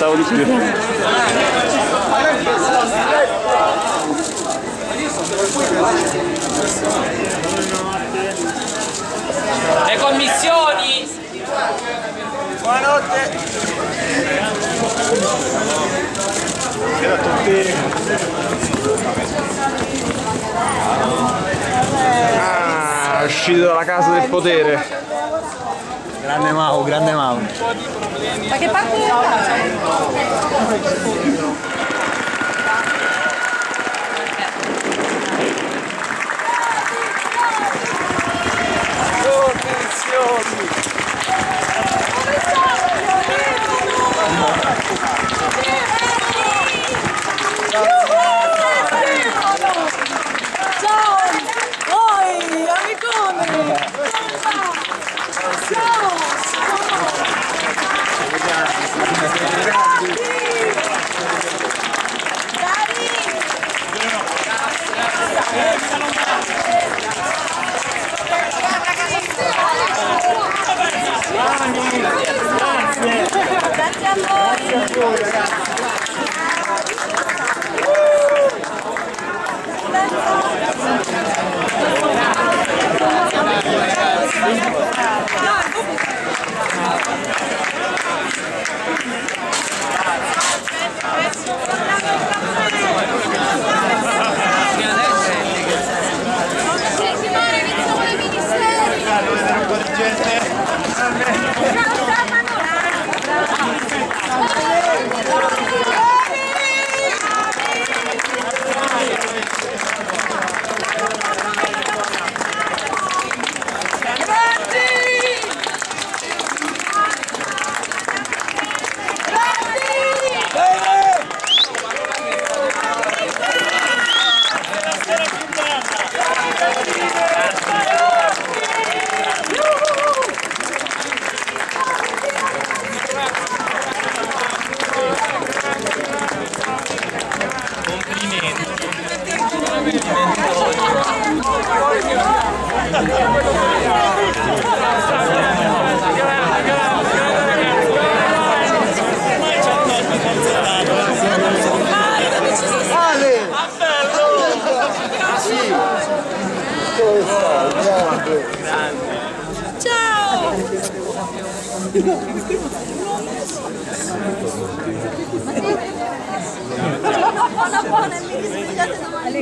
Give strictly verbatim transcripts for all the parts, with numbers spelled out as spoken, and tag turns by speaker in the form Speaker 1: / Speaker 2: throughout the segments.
Speaker 1: aspettavo di più.
Speaker 2: Le commissioni!
Speaker 3: Buonanotte!
Speaker 1: Era tutti... Ah, è uscito dalla casa del potere.
Speaker 3: Grande Mau, grande Mau.
Speaker 4: Da che parte della casa? Ciao! Buona buona e mi risvegliate domani.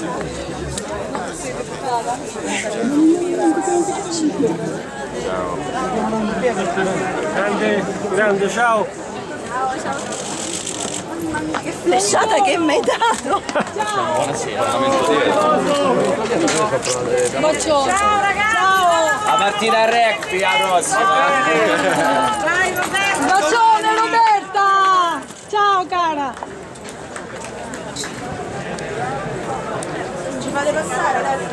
Speaker 1: Ciao.
Speaker 3: Grande, grande, ciao.
Speaker 4: Ciao, ciao. Mamma mia, che flashata che mi hai dato! Ciao!
Speaker 2: Buonasera,
Speaker 4: Bacione! Ciao ragazzi! Ciao!
Speaker 2: a partita al rugby la prossima.
Speaker 4: Dai Roberta! Bacione Roberta! Ciao cara! Ci fate passare adesso?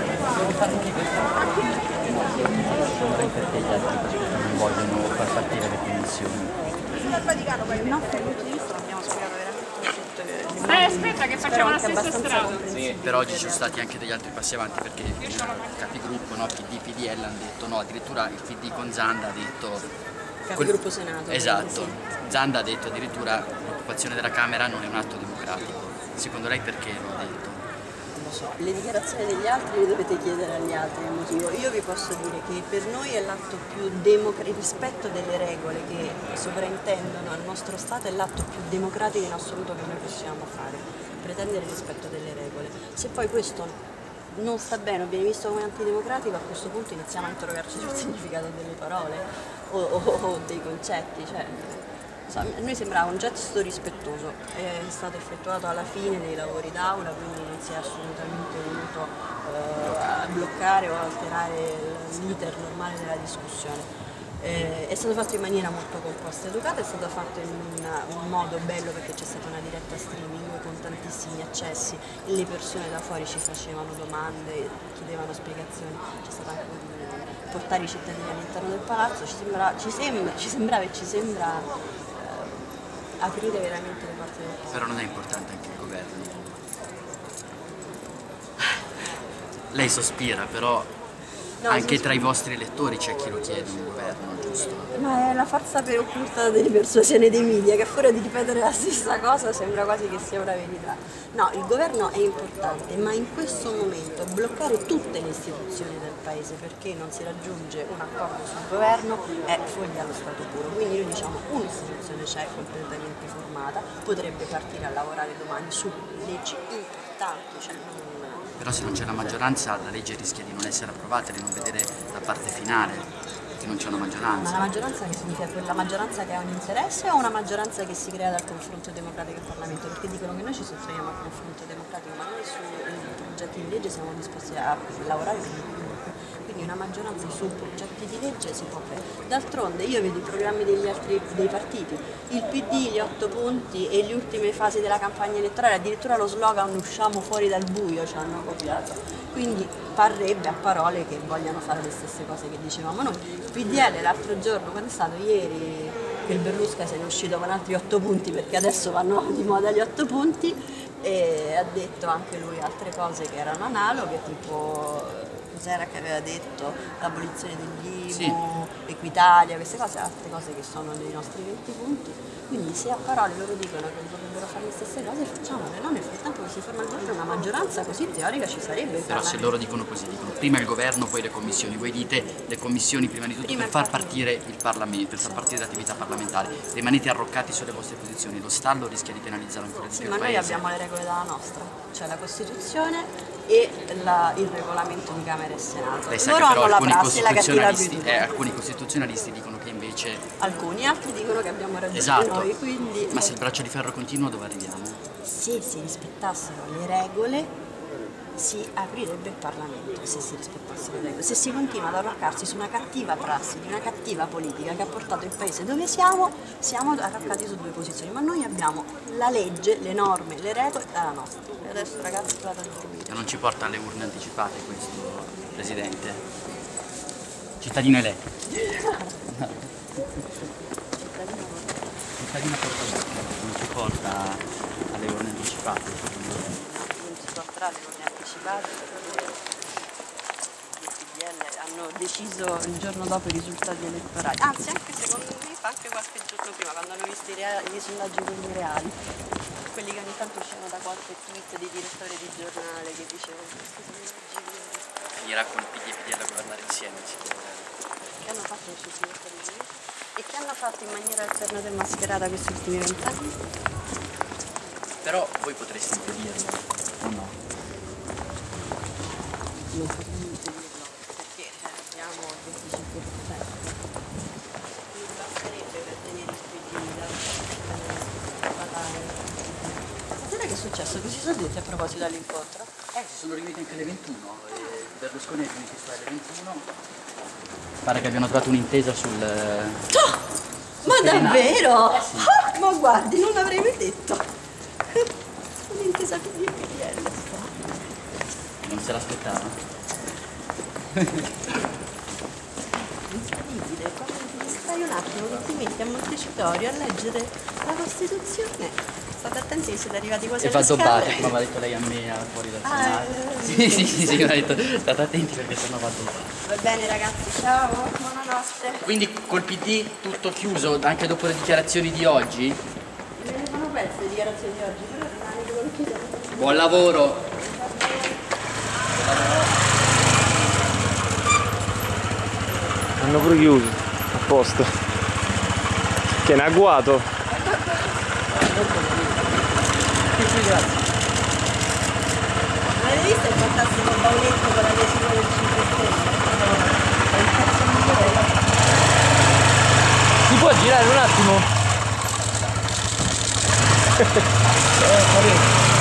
Speaker 5: Perché gli altri non vogliono far partire le commissioni.
Speaker 4: Sul Vaticano poi il nostro punto di vista l'abbiamo spiegato veramente tutto.
Speaker 6: Eh, aspetta che facciamo la stessa strada.
Speaker 5: Sì, però oggi ci sono stati anche degli altri passi avanti perché il capigruppo, no, P D P D L hanno detto no, addirittura il P D con Zanda ha detto...
Speaker 7: Capigruppo Senato.
Speaker 5: Esatto, Zanda ha detto addirittura l'occupazione della Camera non è un atto democratico. Secondo lei perché lo ha detto?
Speaker 7: Le dichiarazioni degli altri le dovete chiedere agli altri il motivo. Io vi posso dire che per noi è l'atto più democratico, il rispetto delle regole che sovrintendono al nostro Stato è l'atto più democratico in assoluto che noi possiamo fare, pretendere il rispetto delle regole. Se poi questo non sta bene o viene visto come antidemocratico, a questo punto iniziamo a interrogarci sul significato delle parole o, o, o dei concetti. Cioè, a noi sembrava un gesto rispettoso, è stato effettuato alla fine dei lavori d'aula, quindi non si è assolutamente voluto eh, bloccare o alterare l'iter normale della discussione. Eh, è stato fatto in maniera molto composta e educata, è stato fatto in una, un modo bello perché c'è stata una diretta streaming con tantissimi accessi e le persone da fuori ci facevano domande, chiedevano spiegazioni, c'è stato anche un, portare i cittadini all'interno del palazzo, ci, sembra, ci, sembra, ci sembrava e ci sembra aprire veramente le porte del popolo.
Speaker 5: Però non è importante anche il governo. Lei sospira, però
Speaker 7: No,
Speaker 5: Anche
Speaker 7: sì,
Speaker 5: tra i vostri elettori c'è chi lo chiede un governo, giusto?
Speaker 7: Ma è la forza per occultata delle persuasioni dei media, che a furia di ripetere la stessa cosa sembra quasi che sia una verità. No, il governo è importante, ma in questo momento bloccare tutte le istituzioni del paese perché non si raggiunge un accordo sul governo è foglia allo stato puro. Quindi noi diciamo un'istituzione c'è completamente formata, potrebbe partire a lavorare domani su leggi importanti, cioè non...
Speaker 5: Però se non c'è la maggioranza la legge rischia di non essere approvata e di non vedere la parte finale, che non c'è una
Speaker 7: Ma
Speaker 5: maggioranza.
Speaker 7: la maggioranza che significa? Quella maggioranza che ha un interesse o una maggioranza che si crea dal confronto democratico in Parlamento? Perché dicono che noi ci sottraiamo al confronto democratico, ma noi sui progetti di legge siamo disposti a lavorare con chiunque. Quindi una maggioranza su progetti di legge si può fare. D'altronde io vedo i programmi degli altri dei partiti, il P D, gli otto punti e le ultime fasi della campagna elettorale, addirittura lo slogan usciamo fuori dal buio ci hanno copiato. Quindi parrebbe a parole che vogliano fare le stesse cose che dicevamo noi. Il P D L l'altro giorno, quando è stato ieri, che il Berlusca se ne è uscito con altri otto punti perché adesso vanno di moda gli otto punti, e ha detto anche lui altre cose che erano analoghe, tipo cos'era che aveva detto, l'abolizione degli I M U, sì. Equitalia, queste cose, altre cose che sono nei nostri venti punti. Quindi se a parole loro dicono che vorrebbero fare le stesse cose, facciamole, no? Nel frattempo che si forma il governo una maggioranza così teorica ci sarebbe.
Speaker 5: Però se loro dicono così, dicono prima il governo, poi le commissioni, voi dite le commissioni prima di tutto prima per far partire il Parlamento, per far partire l'attività parlamentare, rimanete arroccati sulle vostre posizioni, lo stallo rischia di penalizzare ancora di più
Speaker 7: sì,
Speaker 5: il
Speaker 7: ma
Speaker 5: paese.
Speaker 7: Noi abbiamo le regole dalla nostra, cioè la Costituzione e la, il regolamento di Camera e Senato.
Speaker 5: Lei sa
Speaker 7: Loro
Speaker 5: che però
Speaker 7: hanno la
Speaker 5: alcuni
Speaker 7: prassi e la cattiva
Speaker 5: costituzionalisti,
Speaker 7: abitudine.
Speaker 5: eh, alcuni costituzionalisti dicono che invece...
Speaker 7: Alcuni, altri dicono che abbiamo ragione
Speaker 5: esatto.
Speaker 7: noi, quindi...
Speaker 5: Ma se il braccio di ferro continua dove arriviamo?
Speaker 7: Se si rispettassero le regole si aprirebbe il Parlamento, se si rispettassero le regole. Se si continua ad arroccarsi su una cattiva prassi, di una cattiva politica che ha portato il paese dove siamo, siamo arroccati su due posizioni, ma noi abbiamo la legge, le norme, le regole dalla nostra. E adesso ragazzi vado a dormire.
Speaker 5: E non ci porta alle urne anticipate questo, Presidente? Cittadino eletto. Cittadino portavoce, non ci porta alle urne anticipate.
Speaker 7: Non ci porterà alle urne anticipate perché i P D L hanno deciso il giorno dopo i risultati elettorali, anzi anche secondo me fa anche qualche giorno prima, quando hanno visto i, reali, i sondaggi quelli reali, quelli che ogni tanto uscivano da qualche tweet di direttore di giornale che dicevano questi sondaggi veri.
Speaker 5: Finirà con il P D e P D L a governare insieme, sicuramente.
Speaker 7: Che hanno fatto i suoi direttori di e che hanno fatto in maniera alternata e mascherata questi ultimi vent'anni?
Speaker 5: Però voi potreste impedirlo, o no?
Speaker 7: Non potremmo impedirlo, perché abbiamo il venticinque per cento. Mi basterebbe per tenere il P D da stasera che è successo? Che si sono detti a proposito dell'incontro?
Speaker 5: Eh, si sono riuniti anche alle ventuno, e Berlusconi è riunito su alle ventuno. Pare che abbiano trovato un'intesa sul...
Speaker 7: Oh, ma davvero?
Speaker 5: Eh sì.
Speaker 7: Oh, ma guardi, non l'avrei mai detto. Un'intesa P D e P D L.
Speaker 5: Non se l'aspettava?
Speaker 7: Incredibile, quando ti distrai un attimo che ti metti a Montecitorio a leggere la Costituzione. State attenti che siete arrivati quasi
Speaker 5: E
Speaker 7: alle
Speaker 5: fa dobbate,
Speaker 7: scale.
Speaker 5: come aveva detto lei a me fuori dal
Speaker 7: Ah,
Speaker 5: Senato.
Speaker 7: eh,
Speaker 5: Sì, sì, sì, sì, mi ha detto state attenti perché sennò va dobbate.
Speaker 7: Va bene ragazzi, ciao, buonanotte.
Speaker 5: Quindi col P D tutto chiuso anche dopo le dichiarazioni di oggi?
Speaker 7: Me ne sono perse le dichiarazioni di oggi, però rimane che non chiudo.
Speaker 5: Buon lavoro!
Speaker 1: Hanno pure chiuso, a posto. Che è un agguato.
Speaker 7: L'avete visto il fantastico bauletto con l'adesivo del cinque Stelle? È il pezzo migliore.
Speaker 1: Si può girare un attimo?